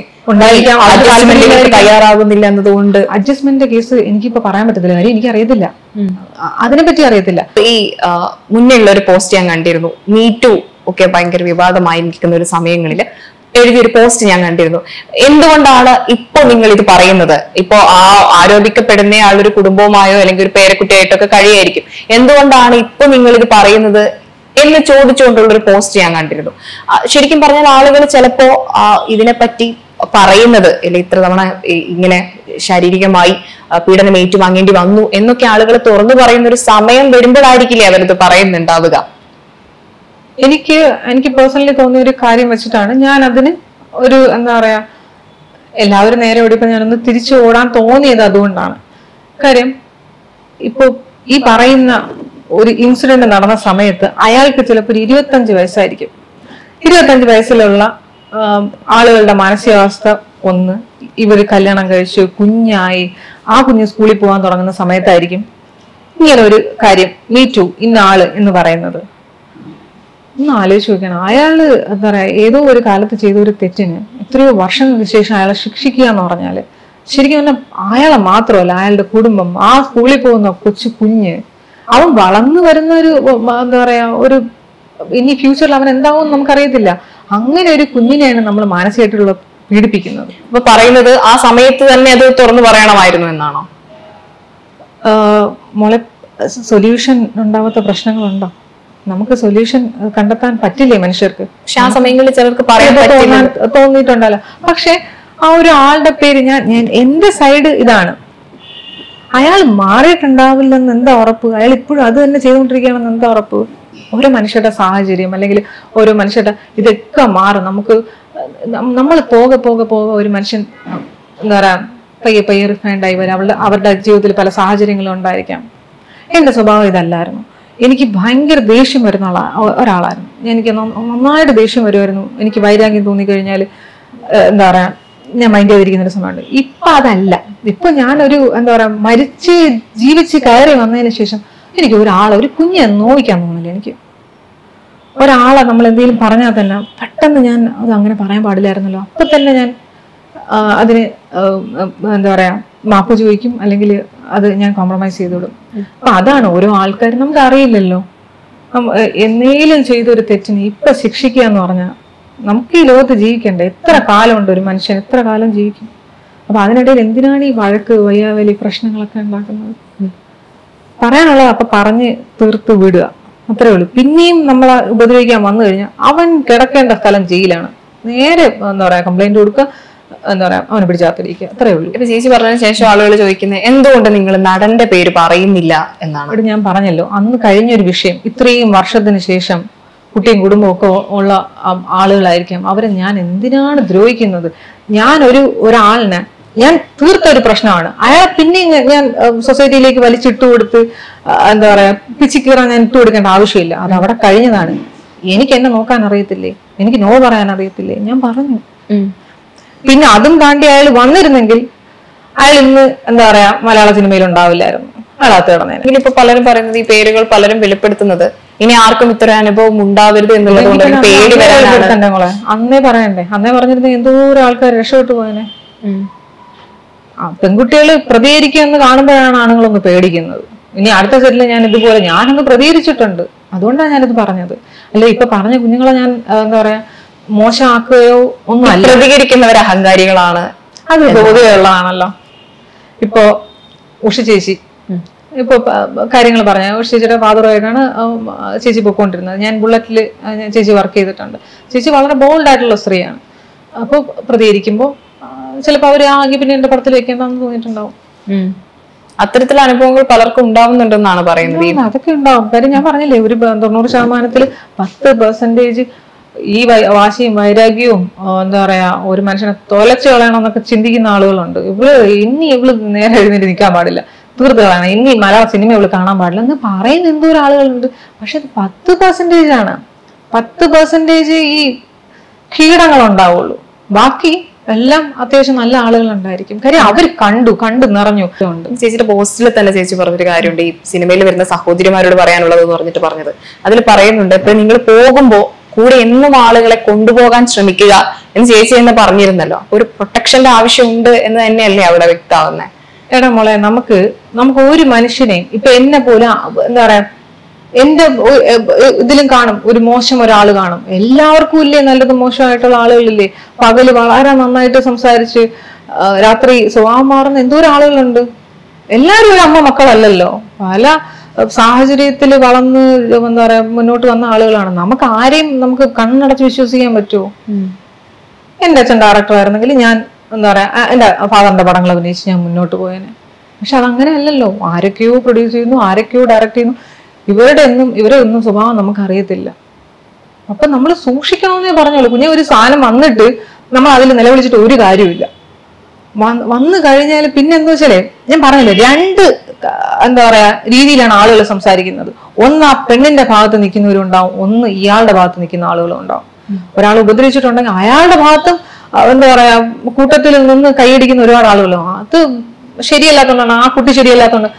തയ്യാറാകുന്നില്ല എന്നതുകൊണ്ട് അഡ്ജസ്റ്റ്മെന്റ് കേസ് എനിക്കിപ്പോ പറയാൻ പറ്റത്തില്ല, കാര്യം എനിക്ക് അറിയത്തില്ല, അതിനെപ്പറ്റി അറിയത്തില്ല. ഈ മുന്നേ ഉള്ള ഒരു പോസ്റ്റ് ഞാൻ കണ്ടിരുന്നു, മീ ടു ഒക്കെ ഭയങ്കര വിവാദമായി നിൽക്കുന്ന ഒരു സമയങ്ങളിൽ എഴുതിയൊരു പോസ്റ്റ് ഞാൻ കണ്ടിരുന്നു. എന്തുകൊണ്ടാണ് ഇപ്പൊ നിങ്ങൾ ഇത് പറയുന്നത്? ഇപ്പോ ആ ആരോപിക്കപ്പെടുന്ന ആളൊരു കുടുംബവുമായോ അല്ലെങ്കിൽ ഒരു പേരക്കുട്ടിയായിട്ടോ ഒക്കെ കഴിയായിരിക്കും, എന്തുകൊണ്ടാണ് ഇപ്പൊ നിങ്ങൾ ഇത് പറയുന്നത് എന്ന് ചോദിച്ചുകൊണ്ടുള്ള ഒരു പോസ്റ്റ് ഞാൻ കണ്ടിരുന്നു. ശരിക്കും പറഞ്ഞാൽ ആളുകൾ ചിലപ്പോ ഇതിനെപ്പറ്റി പറയുന്നത് അല്ലെ ഇത്ര തവണ ഇങ്ങനെ ശാരീരികമായി പീഡനം ഏറ്റുവാങ്ങേണ്ടി വന്നു എന്നൊക്കെ ആളുകൾ തുറന്നു പറയുന്ന ഒരു സമയം വരുമ്പോഴായിരിക്കില്ലേ അവരത് പറയുന്നുണ്ടാവുക. എനിക്ക് എനിക്ക് പേഴ്സണലി തോന്നിയ ഒരു കാര്യം വെച്ചിട്ടാണ് ഞാൻ അതിന് ഒരു എന്താ പറയാ എല്ലാവരും നേരെ ഓടിയപ്പോ ഞാനൊന്ന് തിരിച്ചു ഓടാൻ തോന്നിയത് അതുകൊണ്ടാണ്. കാര്യം ഇപ്പൊ ഈ പറയുന്ന ഒരു ഇൻസിഡന്റ് നടന്ന സമയത്ത് അയാൾക്ക് ചിലപ്പോൾ ഒരു ഇരുപത്തഞ്ച് വയസ്സായിരിക്കും. ഇരുപത്തഞ്ച് വയസ്സിലുള്ള ആളുകളുടെ മാനസികാവസ്ഥ ഒന്ന്, ഇവര് കല്യാണം കഴിച്ചു കുഞ്ഞായി ആ കുഞ്ഞ് സ്കൂളിൽ പോകാൻ തുടങ്ങുന്ന സമയത്തായിരിക്കും ഇങ്ങനെ ഒരു കാര്യം മീ ടു ഇന്ന ആള് എന്ന് പറയുന്നത്. ഒന്ന് ആലോചിച്ച് നോക്കണം, അയാള് എന്താ പറയാ ഏതോ ഒരു കാലത്ത് ചെയ്ത ഒരു തെറ്റിന് എത്രയോ വർഷങ്ങൾക്ക് ശേഷം അയാളെ ശിക്ഷിക്കുക എന്ന് പറഞ്ഞാല് ശരിക്കും പറഞ്ഞാൽ അയാളെ മാത്രമല്ല അയാളുടെ കുടുംബം, ആ സ്കൂളിൽ പോകുന്ന കൊച്ചു കുഞ്ഞ്, അവൻ വളർന്നു വരുന്ന ഒരു എന്താ പറയാ ഒരു ഇനി ഫ്യൂച്ചറിൽ അവൻ എന്താവും നമുക്കറിയത്തില്ല. അങ്ങനെ ഒരു കുഞ്ഞിനെയാണ് നമ്മൾ മാനസികമായിട്ടുള്ള പീഡിപ്പിക്കുന്നത്. അപ്പൊ പറയുന്നത് ആ സമയത്ത് തന്നെ അത് തുറന്നു പറയണമായിരുന്നു എന്നാണോ? മോളെ, സൊല്യൂഷൻ ഉണ്ടാവാത്ത പ്രശ്നങ്ങളുണ്ടോ? നമുക്ക് സൊല്യൂഷൻ കണ്ടെത്താൻ പറ്റില്ലേ മനുഷ്യർക്ക്? പക്ഷെ ആ സമയങ്ങളിൽ ചിലർക്ക് പറയാൻ തോന്നിയിട്ടുണ്ടല്ലോ. പക്ഷെ ആ ഒരു ആളുടെ പേര് ഞാൻ ഞാൻ എന്റെ സൈഡ് ഇതാണ്, അയാൾ മാറിയിട്ടുണ്ടാവില്ലെന്ന് എന്താ ഉറപ്പ്? അയാൾ ഇപ്പോഴും അത് തന്നെ ചെയ്തുകൊണ്ടിരിക്കുകയാണെന്ന് എന്താ ഉറപ്പ്? ഓരോ മനുഷ്യരുടെ സാഹചര്യം അല്ലെങ്കിൽ ഓരോ മനുഷ്യരുടെ ഇതൊക്കെ മാറും. നമുക്ക് നമ്മൾ പോകെ പോകെ പോകെ ഒരു മനുഷ്യൻ എന്താ പറയാ പയ്യെ പയ്യെ റിഫൈൻഡ് ആയി വരും. അവളുടെ അവരുടെ ജീവിതത്തിൽ പല സാഹചര്യങ്ങളും ഉണ്ടായിരിക്കാം. എന്റെ സ്വഭാവം ഇതല്ലായിരുന്നു. എനിക്ക് ഭയങ്കര ദേഷ്യം വരുന്ന ആളാ ഒരാളായിരുന്നു. എനിക്ക് നന്നായിട്ട് ദേഷ്യം വരുമായിരുന്നു. എനിക്ക് വൈരാഗ്യം തോന്നിക്കഴിഞ്ഞാൽ എന്താ പറയാ ഞാൻ മൈൻഡ് ചെയ്തിരിക്കുന്ന ഒരു സമയമുണ്ട്. ഇപ്പൊ അതല്ല. ഇപ്പൊ ഞാനൊരു എന്താ പറയാ മരിച്ച് ജീവിച്ച് കയറി വന്നതിന് ശേഷം എനിക്ക് ഒരാളെ ഒരു കുഞ്ഞെ നോവിക്കാൻ തോന്നില്ല. എനിക്ക് ഒരാളെ നമ്മൾ എന്തെങ്കിലും പറഞ്ഞാൽ തന്നെ പെട്ടെന്ന് ഞാൻ അത് അങ്ങനെ പറയാൻ പാടില്ലായിരുന്നല്ലോ, അപ്പൊ തന്നെ ഞാൻ അതിന് എന്താ പറയാ മാപ്പ് ചോദിക്കും, അല്ലെങ്കിൽ അത് ഞാൻ കോംപ്രമൈസ് ചെയ്തോടും. അപ്പൊ അതാണ് ഓരോ ആൾക്കാരും, നമുക്ക് അറിയില്ലല്ലോ. എന്നേലും ചെയ്തൊരു തെറ്റിന് ഇപ്പൊ ശിക്ഷിക്കുക എന്ന് പറഞ്ഞാൽ നമുക്ക് ഈ ലോകത്ത് ജീവിക്കണ്ടേ? എത്ര കാലമുണ്ട് ഒരു മനുഷ്യൻ, എത്ര കാലം ജീവിക്കും? അപ്പൊ അതിനിടയിൽ എന്തിനാണ് ഈ വഴക്ക് വയ്യാവലി പ്രശ്നങ്ങളൊക്കെ ഉണ്ടാക്കുന്നത്? പറയാനുള്ളത് അപ്പൊ പറഞ്ഞ് തീർത്ത് വിടുക, അത്രേ ഉള്ളൂ. പിന്നെയും നമ്മളെ ഉപദ്രവിക്കാൻ വന്നു കഴിഞ്ഞാൽ അവൻ കിടക്കേണ്ട സ്ഥലം ജയിലാണ്. നേരെ എന്താ പറയാ കംപ്ലൈന്റ് കൊടുക്കുക, എന്താ പറയാ അവനെ പിടിച്ചാത്തിരിക്കുക, അത്രേ ഉള്ളൂ. ഇപ്പൊ ചേച്ചി പറഞ്ഞതിന് ശേഷം ആളുകൾ ചോദിക്കുന്നത് എന്തുകൊണ്ട് നിങ്ങൾ നടന്റെ പേര് പറയുന്നില്ല എന്നാണ്. അവിടെ ഞാൻ പറഞ്ഞല്ലോ, അന്ന് കഴിഞ്ഞൊരു വിഷയം ഇത്രയും വർഷത്തിന് ശേഷം കുട്ടിയും കുടുംബവും ഒക്കെ ഉള്ള ആളുകളായിരിക്കാം. അവരെ ഞാൻ എന്തിനാണ് ദ്രോഹിക്കുന്നത്? ഞാൻ ഒരു ഒരാളിനെ ഞാൻ തീർത്ത ഒരു പ്രശ്നമാണ്, അയാളെ പിന്നെ ഞാൻ സൊസൈറ്റിയിലേക്ക് വലിച്ചിട്ട് കൊടുത്ത് എന്താ പറയാ പിച്ചിക്കീറാൻ ഞാൻ ഇട്ട് കൊടുക്കേണ്ട ആവശ്യമില്ല. അത് അവിടെ കഴിഞ്ഞതാണ്. എനിക്ക് എന്നെ നോക്കാൻ അറിയത്തില്ലേ, എനിക്ക് നോ പറയാൻ അറിയത്തില്ലേ, ഞാൻ പറഞ്ഞു. പിന്നെ അതും താണ്ടി അയാൾ വന്നിരുന്നെങ്കിൽ അയാൾ ഇന്ന് എന്താ പറയാ മലയാള സിനിമയിൽ ഉണ്ടാവില്ലായിരുന്നു, അയാളകത്ത് കിടന്നേനെ. ഇപ്പൊ പലരും പറയുന്നത് ഈ പേരുകൾ പലരും വെളിപ്പെടുത്തുന്നത് ഇനി ആർക്കും ഇത്ര അനുഭവം ഉണ്ടാവരുത് എന്നുള്ളത് പേടി വരാൻ മോളെ അന്നേ പറയണ്ടേ? അന്നേ പറഞ്ഞിരുന്നെങ്കിൽ എന്തോ ഒരു ആൾക്കാർ രക്ഷപ്പെട്ടു പോയനെ. ആ പെൺകുട്ടികള് പ്രതികരിക്കുക എന്ന് കാണുമ്പോഴാണ് ആണുങ്ങളൊന്ന് പേടിക്കുന്നത്. ഇനി അടുത്ത സെറ്റില് ഞാൻ ഇതുപോലെ ഞാനൊന്ന് പ്രതികരിച്ചിട്ടുണ്ട്, അതുകൊണ്ടാണ് ഞാനിത് പറഞ്ഞത്. അല്ലെ ഇപ്പൊ പറഞ്ഞ കുഞ്ഞുങ്ങളെ ഞാൻ എന്താ പറയാ മോശമാക്കുകയോ ഒന്നും അല്ല. പ്രതികരിക്കുന്നവർ അഹങ്കാരികളാണ്, അത് പൊതുവെ ഉള്ളതാണല്ലോ. ഇപ്പൊ ഉഷ ചേച്ചി ഇപ്പൊ കാര്യങ്ങൾ പറഞ്ഞ ഉഷ ചേച്ചിയുടെ ഫാദറുമായിട്ടാണ് ചേച്ചി പൊക്കോണ്ടിരുന്നത്. ഞാൻ ബുള്ളറ്റില് ചേച്ചി വർക്ക് ചെയ്തിട്ടുണ്ട്. ചേച്ചി വളരെ ബോൾഡ് ആയിട്ടുള്ള സ്ത്രീയാണ്. അപ്പൊ പ്രതികരിക്കുമ്പോൾ ചിലപ്പോ അവര് ആകെ പിന്നെ എന്റെ പടത്തിൽ വെക്കേണ്ടെന്ന് തോന്നിയിട്ടുണ്ടാവും. അത്തരത്തിലുള്ള അനുഭവങ്ങൾ പലർക്കും ഉണ്ടാവുന്നുണ്ടെന്നാണ് പറയുന്നത്. അതൊക്കെ ഉണ്ടാവും. കാര്യം ഞാൻ പറഞ്ഞില്ലേ, ഒരു തൊണ്ണൂറ് ശതമാനത്തിൽ പത്ത് പെർസെന്റേജ് ഈ വാശിയും വൈരാഗ്യവും എന്താ പറയാ ഒരു മനുഷ്യനെ തൊലച്ചു കളയണമെന്നൊക്കെ ചിന്തിക്കുന്ന ആളുകളുണ്ട്. ഇവള് ഇനി ഇവള് നേരെ എഴുന്നേറ്റ് നിൽക്കാൻ പാടില്ല, തീർത്ത് കളയണം, ഇനി മലയാള സിനിമ ഇവള് കാണാൻ പാടില്ല എന്ന് പറയുന്ന എന്തോ ആളുകളുണ്ട്. പക്ഷെ അത് പത്ത് പെർസെന്റേജ് ആണ്. പത്ത് പെർസെന്റേജ് ഈ കീടങ്ങൾ ഉണ്ടാവുള്ളൂ. ബാക്കി എല്ലാം അത്യാവശ്യം നല്ല ആളുകൾ ഉണ്ടായിരിക്കും. കാര്യം അവർ കണ്ടു കണ്ടു നിറഞ്ഞു. ചേച്ചിയുടെ പോസ്റ്റിൽ തന്നെ ചേച്ചി പറഞ്ഞൊരു കാര്യമുണ്ട്, ഈ സിനിമയിൽ വരുന്ന സഹോദരിമാരോട് പറയാനുള്ളത് എന്ന് പറഞ്ഞിട്ട് പറഞ്ഞത്. അതിൽ പറയുന്നുണ്ട്, ഇപ്പൊ നിങ്ങൾ പോകുമ്പോ കൂടെ എന്നും ആളുകളെ കൊണ്ടുപോകാൻ ശ്രമിക്കുക എന്ന് ചേച്ചി തന്നെ പറഞ്ഞിരുന്നല്ലോ. ഒരു പ്രൊട്ടക്ഷന്റെ ആവശ്യമുണ്ട് എന്ന് തന്നെയല്ലേ അവിടെ വ്യക്തമാവുന്നത്? എടാ മോളെ, നമുക്ക് നമുക്ക് ഒരു മനുഷ്യനെയും ഇപ്പൊ എന്നെ പോലെ എന്താ പറയാ എന്റെ ഇതിലും കാണും ഒരു മോശം ഒരാൾ കാണും. എല്ലാവർക്കും ഇല്ലേ നല്ലത് മോശമായിട്ടുള്ള ആളുകളില്ലേ? പകല് വളരെ നന്നായിട്ട് സംസാരിച്ച് രാത്രി സ്വഭാവം മാറുന്ന എന്തോരം ആളുകളുണ്ട്. എല്ലാവരും ഒരു അമ്മ മക്കളല്ലല്ലോ. പല സാഹചര്യത്തിൽ വളർന്ന് എന്താ പറയാ മുന്നോട്ട് വന്ന ആളുകളാണ്. നമുക്ക് ആരെയും നമുക്ക് കണ്ണടച്ച് വിശ്വസിക്കാൻ പറ്റുമോ? എന്റെ അച്ഛൻ ഡയറക്ടർ ആയിരുന്നെങ്കിൽ ഞാൻ എന്താ പറയാ എന്റെ ഫാദറിന്റെ പടങ്ങൾ അഭിനയിച്ച് ഞാൻ മുന്നോട്ട് പോയേനെ. പക്ഷെ അതങ്ങനെ അല്ലല്ലോ. ആരൊക്കെയോ പ്രൊഡ്യൂസ് ചെയ്യുന്നു, ആരൊക്കെയോ ഡയറക്ട് ചെയ്യുന്നു. ഇവരുടെ ഒന്നും ഇവരെ ഒന്നും സ്വഭാവം നമുക്ക് അറിയത്തില്ല. അപ്പൊ നമ്മൾ സൂക്ഷിക്കണമെന്നേ പറഞ്ഞോളൂ. കുഞ്ഞെ ഒരു സാധനം വന്നിട്ട് നമ്മൾ അതിൽ നിലവിളിച്ചിട്ട് ഒരു കാര്യമില്ല. വന്നു കഴിഞ്ഞാൽ പിന്നെ എന്താ വെച്ചാലേ ഞാൻ പറഞ്ഞില്ലേ, രണ്ട് എന്താ പറയാ രീതിയിലാണ് ആളുകൾ സംസാരിക്കുന്നത്. ഒന്ന് ആ പെണ്ണിന്റെ ഭാഗത്ത് നിൽക്കുന്നവരുണ്ടാവും, ഒന്ന് ഇയാളുടെ ഭാഗത്ത് നിൽക്കുന്ന ആളുകളും ഉണ്ടാവും. ഒരാൾ ഉപദ്രവിച്ചിട്ടുണ്ടെങ്കിൽ അയാളുടെ ഭാഗത്തും എന്താ പറയാ കൂട്ടത്തിൽ നിന്ന് കൈയടിക്കുന്ന ഒരുപാട് ആളുകളും. അത് ശരിയല്ലാത്തതുകൊണ്ടാണ്, ആ കുട്ടി ശരിയല്ലാത്തതുകൊണ്ട്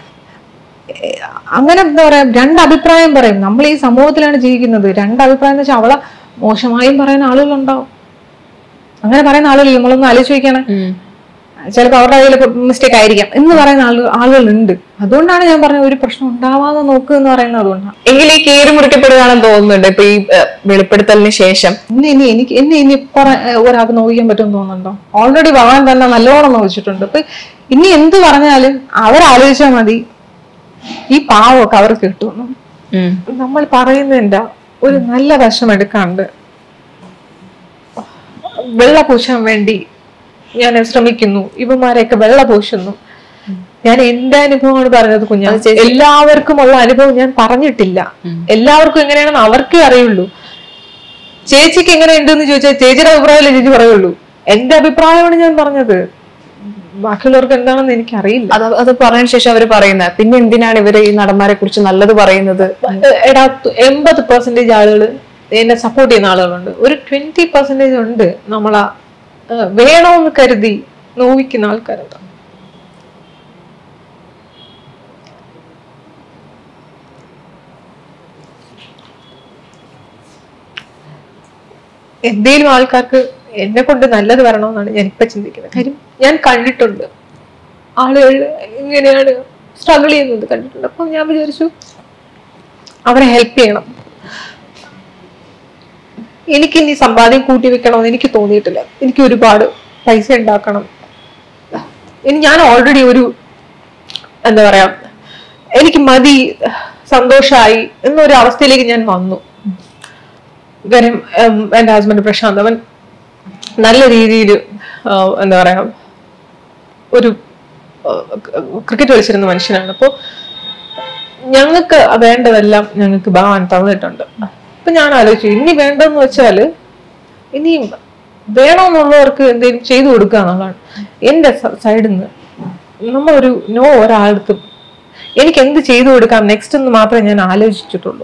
അങ്ങനെ എന്താ പറയാ രണ്ട് അഭിപ്രായം പറയും. നമ്മൾ ഈ സമൂഹത്തിലാണ് ജീവിക്കുന്നത്. രണ്ട് അഭിപ്രായം എന്ന് വെച്ചാൽ അവളെ മോശമായും പറയുന്ന ആളുകളുണ്ടാവും. അങ്ങനെ പറയുന്ന ആളുകൾ നമ്മളൊന്ന് ആലോചിച്ച് നോക്കിയാണ്. ചിലപ്പോൾ അവരുടെ കയ്യിൽ മിസ്റ്റേക്ക് ആയിരിക്കാം എന്ന് പറയുന്ന ആളുകൾ ആളുകളുണ്ട്. അതുകൊണ്ടാണ് ഞാൻ പറഞ്ഞത് ഒരു പ്രശ്നം ഉണ്ടാവാതെ നോക്കുക എന്ന് പറയുന്നത്. അതുകൊണ്ടാണ്. എങ്കിൽ ഈ കീറി മുറിക്കപ്പെടുകയാണെന്ന് തോന്നുന്നുണ്ട് ഇപ്പൊ ഈ വെളിപ്പെടുത്തലിന് ശേഷം. ഇനി ഇനി എനിക്ക് എന്നെ ഇനി ഒരാൾക്ക് നോക്കിക്കാൻ പറ്റുമെന്ന് തോന്നുന്നുണ്ടോ? ഓൾറെഡി ഭഗവാൻ തന്നെ നല്ലോണം നോക്കിച്ചിട്ടുണ്ട്. അപ്പൊ ഇനി എന്ത് പറഞ്ഞാലും അവരാലോചിച്ചാൽ മതി ഈ പാവമൊക്കെ അവർക്ക് കിട്ടുമെന്ന്. നമ്മൾ പറയുന്നതിന്റെ ഒരു നല്ല വശം എടുക്കാണ്ട് വെള്ള പൂശാൻ വേണ്ടി ഞാൻ ശ്രമിക്കുന്നു, ഇവന്മാരെയൊക്കെ വെള്ള പൂശുന്നു. ഞാൻ എന്റെ അനുഭവമാണ് പറഞ്ഞത് കുഞ്ഞാ. എല്ലാവർക്കും ഉള്ള അനുഭവം ഞാൻ പറഞ്ഞിട്ടില്ല. എല്ലാവർക്കും എങ്ങനെയാണെന്ന് അവർക്കേ അറിയുള്ളൂ. ചേച്ചിക്ക് എങ്ങനെ ഉണ്ടെന്ന് ചോദിച്ചാൽ ചേച്ചിയുടെ അഭിപ്രായമല്ലേ ചേച്ചി പറയുള്ളൂ. എന്റെ അഭിപ്രായമാണ് ഞാൻ പറഞ്ഞത്. ബാക്കിയുള്ളവർക്ക് എന്താണെന്ന് എനിക്കറിയില്ല. അത് അത് പറഞ്ഞതിന് ശേഷം അവര് പറയുന്നത് പിന്നെ എന്തിനാണ് ഇവര് ഈ നടന്മാരെ കുറിച്ച് നല്ലത് പറയുന്നത്? എടാ, എൺപത് പെർസെന്റേജ് ആളുകൾ എന്നെ സപ്പോർട്ട് ചെയ്യുന്ന ആളുകളുണ്ട്. ഒരു ട്വന്റി പെർസെന്റേജ് ഉണ്ട് നമ്മളാ വേണമെന്ന് കരുതി നോവിക്കുന്ന ആൾക്കാരുണ്ട്. എന്തേലും ആൾക്കാർക്ക് എന്നെ കൊണ്ട് നല്ലത് വരണമെന്നാണ് ഞാൻ ഇപ്പൊ ചിന്തിക്കുന്നത്. കാര്യം ഞാൻ കണ്ടിട്ടുണ്ട് ആളുകൾ ഇങ്ങനെയാണ് സ്ട്രഗിൾ ചെയ്യുന്നത് കണ്ടിട്ടുണ്ട്. അപ്പൊ ഞാൻ വിചാരിച്ചു അവരെ ഹെൽപ്പ് ചെയ്യണം. എനിക്ക് ഇനി സമ്പാദ്യം കൂട്ടി വെക്കണമെന്ന് എനിക്ക് തോന്നിയിട്ടില്ല. എനിക്ക് ഒരുപാട് പൈസ ഉണ്ടാക്കണം. ഇനി ഞാൻ ഓൾറെഡി ഒരു എന്താ പറയാ എനിക്ക് മതി, സന്തോഷമായി എന്നൊരു അവസ്ഥയിലേക്ക് ഞാൻ വന്നു. കാര്യം എന്റെ ഹസ്ബൻഡ് പ്രശാന്ത് അവൻ നല്ല രീതിയിൽ എന്താ പറയാ ഒരു ക്രിക്കറ്റ് കളിച്ചിരുന്ന മനുഷ്യനാണ്. അപ്പൊ ഞങ്ങൾക്ക് വേണ്ടതെല്ലാം ഞങ്ങൾക്ക് ഭഗവാൻ തന്നിട്ടുണ്ട്. അപ്പൊ ഞാൻ ആലോചിച്ചു ഇനി വേണ്ടെന്ന് വെച്ചാല് ഇനി വേണമെന്നുള്ളവർക്ക് എന്തെങ്കിലും ചെയ്തു കൊടുക്കുക എന്നുള്ളതാണ് എന്റെ സൈഡിൽ നിന്ന്. നമ്മളൊരു നോ ഒരാളടുത്തും എനിക്ക് എന്ത് ചെയ്തു കൊടുക്കാം നെക്സ്റ്റ് എന്ന് മാത്രമേ ഞാൻ ആലോചിച്ചിട്ടുള്ളൂ.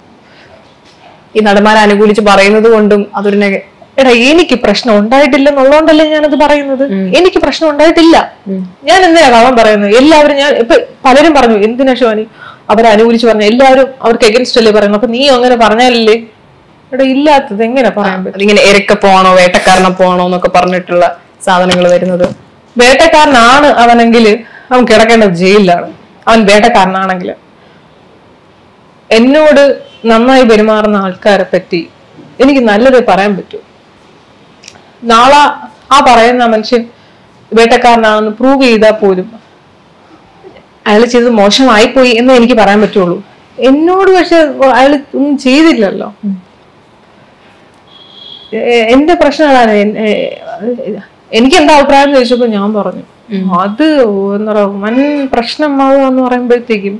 ഈ നടന്മാരെ അനുകൂലിച്ച് പറയുന്നത് കൊണ്ടും അതൊരു എടാ എനിക്ക് പ്രശ്നം ഉണ്ടായിട്ടില്ലെന്നുള്ളതുകൊണ്ടല്ലേ ഞാനത് പറയുന്നത്. എനിക്ക് പ്രശ്നം ഉണ്ടായിട്ടില്ല. ഞാൻ എന്തിനാ കള്ളം പറയുന്നത്? എല്ലാവരും ഞാൻ ഇപ്പൊ പലരും പറഞ്ഞു എന്തിനാ ശിവാനി അവരെ അനുകൂലിച്ച് പറഞ്ഞു, എല്ലാവരും അവർക്ക് എഗൻസ്റ്റ് അല്ലേ പറയുന്നു. അപ്പൊ നീ അങ്ങനെ പറഞ്ഞാലല്ലേ? ഇവിടെ ഇല്ലാത്തത് എങ്ങനെ പറയാൻ പറ്റും? ഇങ്ങനെ എരക്ക പോണോ വേട്ടക്കാരനെ പോണോ എന്നൊക്കെ പറഞ്ഞിട്ടുള്ള സാധനങ്ങൾ വരുന്നത്. വേട്ടക്കാരനാണ് അവനെങ്കിൽ അവൻ കിടക്കേണ്ടത് ജയിലിലാണ്. അവൻ വേട്ടക്കാരനാണെങ്കിൽ എന്നോട് നന്നായി പെരുമാറുന്ന ആൾക്കാരെ പറ്റി എനിക്ക് നല്ലതേ പറയാൻ പറ്റൂ. നാളെ ആ പറയുന്ന മനുഷ്യൻ വേട്ടക്കാരനാണെന്ന് പ്രൂവ് ചെയ്താൽ പോലും അയാൾ ചെയ്തത് മോശമായിപ്പോയി എന്ന് എനിക്ക് പറയാൻ പറ്റുള്ളൂ. എന്നോട് പക്ഷെ അയാൾ ഒന്നും ചെയ്തില്ലല്ലോ. എന്റെ പ്രശ്നം അതാണ്. എനിക്ക് എന്താ അഭിപ്രായം എന്ന് ചോദിച്ചപ്പോ ഞാൻ പറഞ്ഞു അത് എന്താ പറയാ വൻ പ്രശ്നമാകുക എന്ന് പറയുമ്പോഴത്തേക്കും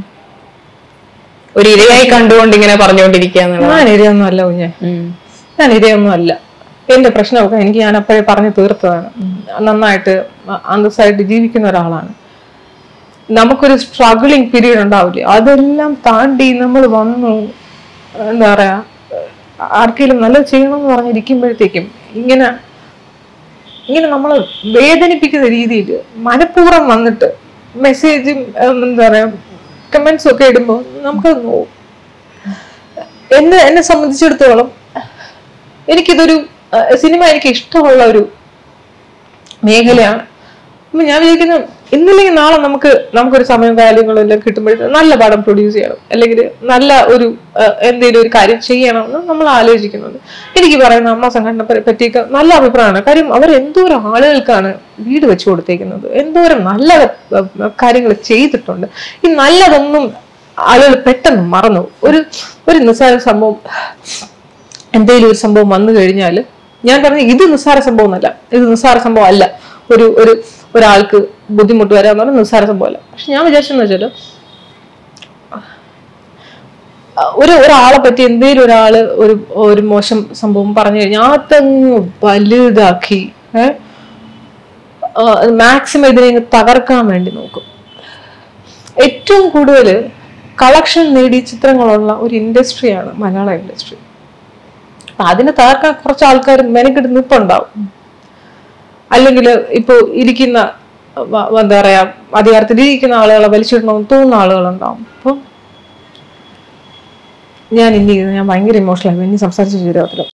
ഒരു ഇരയായി കണ്ടുകൊണ്ട് ഇങ്ങനെ പറഞ്ഞുകൊണ്ടിരിക്കുക. ഞാൻ ഇരയൊന്നും അല്ല കുഞ്ഞെ, ഞാൻ ഇരയൊന്നും അല്ല. എന്റെ പ്രശ്നമൊക്കെ എനിക്ക് ഞാൻ അപ്പോഴേ പറഞ്ഞു തീർത്തതാണ്. നന്നായിട്ട് അന്തസ്സായിട്ട് ജീവിക്കുന്ന ഒരാളാണ്. നമുക്കൊരു സ്ട്രഗിളിങ് പീരീഡ് ഉണ്ടാവില്ലേ, അതെല്ലാം താണ്ടി നമ്മൾ വന്നു എന്താ പറയാ ആർക്കെങ്കിലും നല്ലത് ചെയ്യണമെന്ന് പറഞ്ഞിരിക്കുമ്പോഴത്തേക്കും ഇങ്ങനെ ഇങ്ങനെ നമ്മളെ വേദനിപ്പിക്കുന്ന രീതിയിൽ മനഃപൂർവ്വം വന്നിട്ട് മെസ്സേജും എന്താ പറയാ കമന്റ്സും ഒക്കെ ഇടുമ്പോൾ നമുക്കത് നോവും. എന്നെ എന്നെ സംബന്ധിച്ചിടത്തോളം എനിക്കിതൊരു സിനിമ എനിക്ക് ഇഷ്ടമുള്ള ഒരു മേഖലയാണ്. അപ്പൊ ഞാൻ വിചാരിക്കുന്ന ഇന്നില്ലെങ്കിൽ നാളെ നമുക്ക് നമുക്കൊരു സമയം കാര്യങ്ങളെല്ലാം കിട്ടുമ്പോഴത്തെ നല്ല പടം പ്രൊഡ്യൂസ് ചെയ്യണം, അല്ലെങ്കിൽ നല്ല ഒരു എന്തെങ്കിലും ഒരു കാര്യം ചെയ്യണം എന്ന് നമ്മൾ ആലോചിക്കുന്നുണ്ട്. എനിക്ക് പറയുന്ന അമ്മ സംഘടന പറ്റിയൊക്കെ നല്ല അഭിപ്രായമാണ്. കാര്യം അവർ എന്തോരം ആളുകൾക്കാണ് വീട് വെച്ചു കൊടുത്തേക്കുന്നത്, എന്തോരം നല്ല കാര്യങ്ങൾ ചെയ്തിട്ടുണ്ട്. ഈ നല്ലതൊന്നും ആളുകൾ പെട്ടെന്ന് മറന്നു. ഒരു ഒരു നിസ്സാര സംഭവം എന്തെങ്കിലും ഒരു സംഭവം വന്നു കഴിഞ്ഞാൽ ഞാൻ പറഞ്ഞു ഇത് നിസ്സാര സംഭവം എന്നല്ല, ഇത് നിസ്സാര സംഭവം അല്ല, ഒരു ഒരു ഒരാൾക്ക് ബുദ്ധിമുട്ട് വരാന്ന് പറഞ്ഞാൽ നിസ്സാര സംഭവമല്ല. പക്ഷെ ഞാൻ വിചാരിച്ചെന്ന് വെച്ചാല് ഒരു ഒരാളെ പറ്റി എന്തെങ്കിലും ഒരാള് ഒരു ഒരു മോശം സംഭവം പറഞ്ഞു കഴിഞ്ഞാൽ അതങ്ങ് വലുതാക്കി ഏഹ് മാക്സിമം ഇതിനെ തകർക്കാൻ വേണ്ടി നോക്കും. ഏറ്റവും കൂടുതൽ കളക്ഷൻ നേടിയ ചിത്രങ്ങളുള്ള ഒരു ഇൻഡസ്ട്രിയാണ് മലയാള ഇൻഡസ്ട്രി. അപ്പൊ അതിനെ തകർക്കാൻ കുറച്ച് ആൾക്കാർ മെനക്കെട്ട് നിപ്പുണ്ടാവും. അല്ലെങ്കിൽ ഇപ്പൊ ഇരിക്കുന്ന എന്താ പറയാ അധികാരത്തിൽ ഇരിക്കുന്ന ആളുകളെ വലിച്ചിടണമെന്ന് തോന്നുന്ന ആളുകളുണ്ടാവും. അപ്പൊ ഞാൻ ഇനി ഞാൻ ഭയങ്കര ഇമോഷണൽ ആയി ഇനി സംസാരിച്ചു ശരിയാവത്തില്ല.